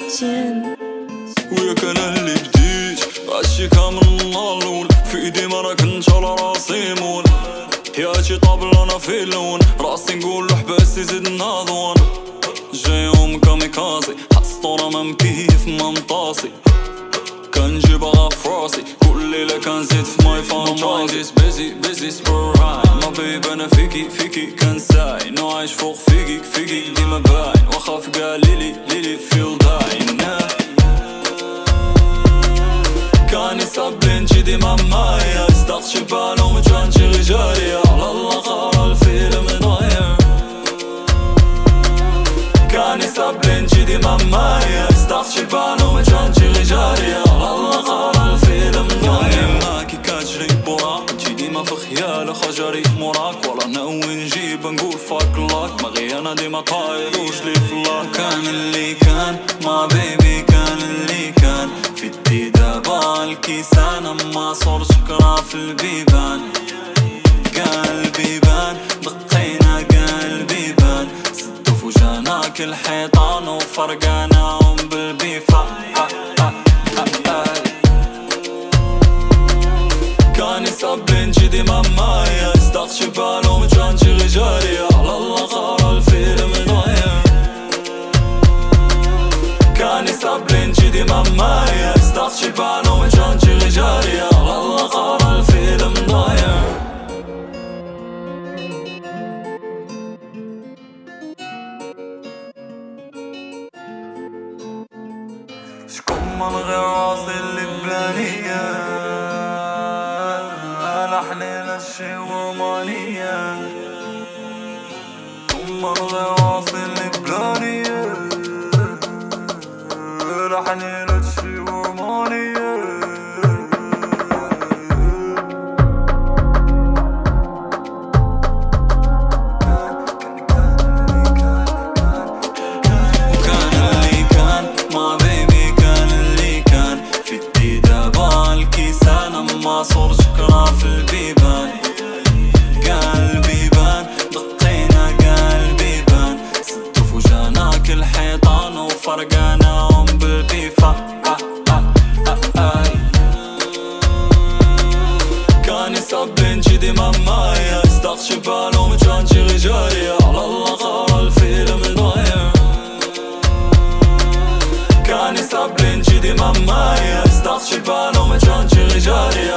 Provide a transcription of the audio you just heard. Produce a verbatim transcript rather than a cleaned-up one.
جن. وياك انا اللي بديت هادشي كامل من النهار الاول، في ايدي ما راه كنت على راسي مول. حياتي طابل انا في اللون، راسي نقول له حباسي زيد ناضوان. جايهم كاميكازي حسطورة ما مكيف ما مطاسي، كنجيبها في راسي كل ليلة كنزيد في ماي فانتازي. بيزي بيزي سبور هاي ما بيب انا فيكي فيكي كنساي، نو عايش فوق فيكي فيكي ديما باين، واخا في قال ليلي ليلي فيل داين. كاني صابين شي ديما معايا، استغت شي بالو مجان شي رجالي، على الله قرا الفيلم ضايع. كاني صابين شي ديما معايا، استغت شي بالو مجان شي رجالي، على الله قرا الفيلم ضايع. معاكي كتجري بوراك انتي ديما في خيالي، خجري موراك ولا ناوي نجيب نقول فاك لاك، ماغي انا ديما طاير وجلي في الله. كان اللي كان ما بيبي كان اللي كان، في الدي دابا الكيسان اما صور شكرا في البيبان. قلبي بان دقينا قلبي بان، سدو فوجاناك الحيطان وفرقاناهم بالبيفا. كاني صابين شي ديما معايا، استغت شي بالو مجان شي رجالي، على الله قرا الفيلم ضايع. كاني صابين شي ديما معايا، استغت شي بالو مجان شي رجالي، على الله قرا الفيلم ضايع. شكون من غير راسي اللي بلانية، لحنين هادشي ورمانية. شكون من غير راسي اللي بلانية، لحنين هادشي ورمانية. صور شكرا في البيبان. قلبي بان دقينا قلبي بان، سدو فوجاناك الحيطان وفرقاناهم بالبيفا. كاني صابين شي ديما معايا، استغت شي بالو مجان شي رجالي، على الله قرا الفيلم ضايع. كاني صابين شي ديما معايا، استغت شي بالو مجان شي رجالي.